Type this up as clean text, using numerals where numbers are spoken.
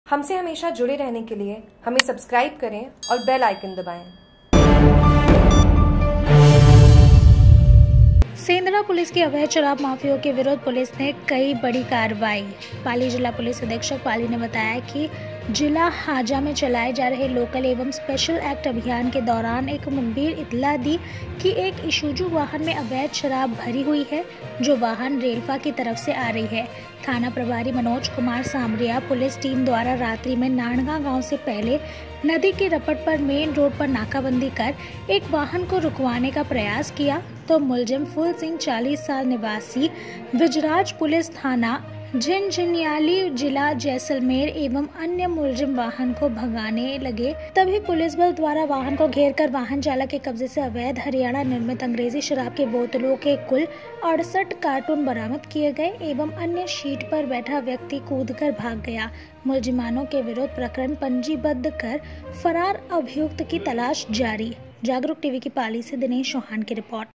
हमसे हमेशा जुड़े रहने के लिए हमें सब्सक्राइब करें और बेल आइकन दबाएं। सेंधरा पुलिस की अवैध शराब माफियाओं के विरुद्ध पुलिस ने कई बड़ी कार्रवाई। पाली जिला पुलिस अधीक्षक पाली ने बताया कि जिला हाजा में चलाए जा रहे लोकल एवं स्पेशल एक्ट अभियान के दौरान एक मुखबिर इत्तला दी कि एक इशुजू वाहन में अवैध शराब भरी हुई है, जो वाहन रेलफा की तरफ से आ रही है। थाना प्रभारी मनोज कुमार सामरिया पुलिस टीम द्वारा रात्रि में नांडगा गांव से पहले नदी के रपट पर मेन रोड पर नाकाबंदी कर एक वाहन को रुकवाने का प्रयास किया, तो मुलजिम फूल सिंह 40 साल निवासी विजराज पुलिस थाना झिंझिनयाली जिला जैसलमेर एवं अन्य मुलजिम वाहन को भगाने लगे। तभी पुलिस बल द्वारा वाहन को घेरकर वाहन चालक के कब्जे से अवैध हरियाणा निर्मित अंग्रेजी शराब के बोतलों के कुल 68 कार्टून बरामद किए गए एवं अन्य शीट पर बैठा व्यक्ति कूदकर भाग गया। मुलजिमानों के विरुद्ध प्रकरण पंजीबद्ध कर फरार अभियुक्त की तलाश जारी। जागरूक टीवी की पाली से दिनेश चौहान की रिपोर्ट।